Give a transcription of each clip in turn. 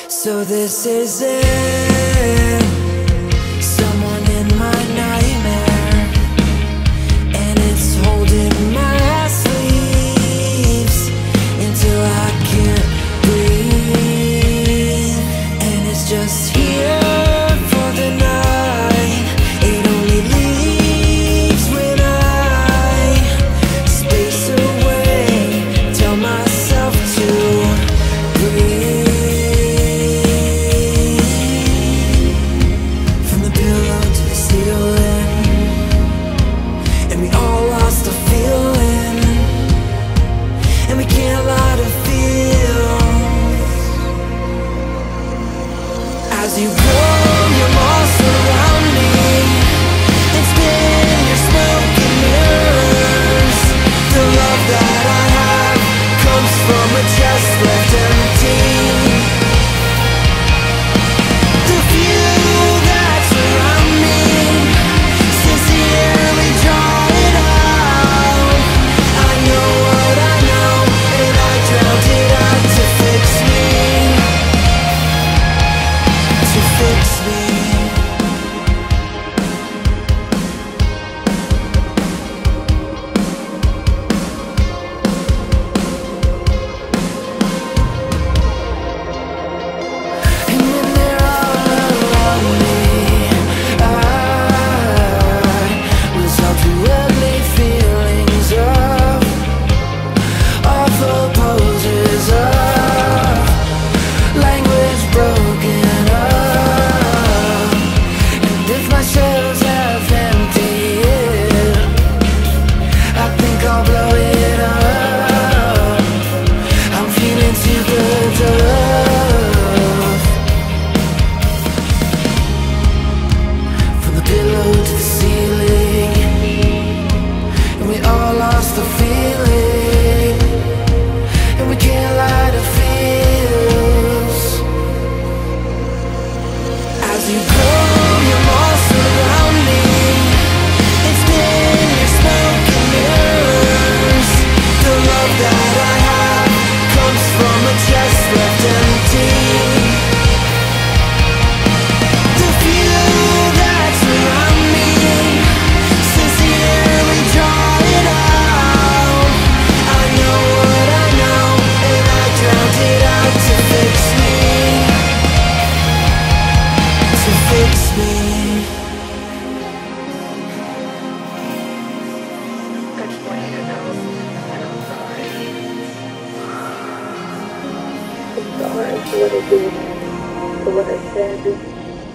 So this is it, someone in my nightmare, and it's holding my sleeves until I can't breathe. And it's just here for the night. It only leaves when I space away, tell myself to breathe. As you go, you're lost around me, and spin your smoke and mirrors. The love that I have comes from a chest left empty. The view that surround me sincerely draw it out. I know what I know, and I drowned it out to fix me. Fix me. And when they're all around me, I was all too ugly feelings of awful poses of language broken up. My shells have emptied, I think I'll blow it up. I'm feeling too good off. From the pillow to the ceiling, and we all lost the feeling, and we can't lie to feels. As you go, around me, it's been your smoke and mirrors. The love that I have comes from a chest left empty. The view that surround me sincerely draw it out. I know what I know, and I drowned it out to fix me. To fix me. Sorry for what I did, for what I said.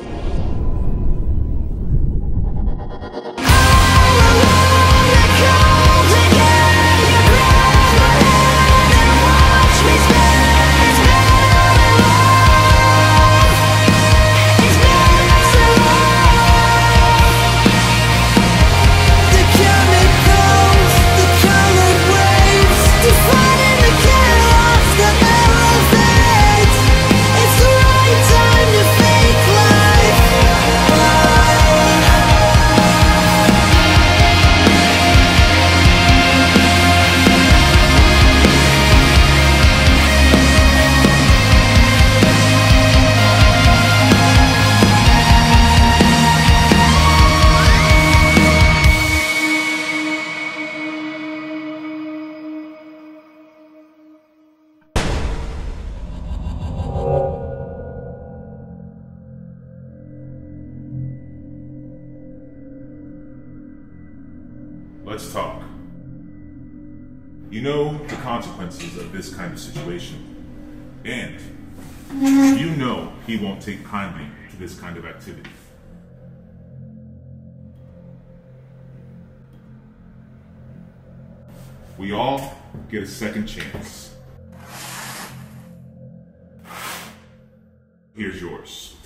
Let's talk. You know the consequences of this kind of situation, and you know he won't take kindly to this kind of activity. We all get a second chance. Here's yours.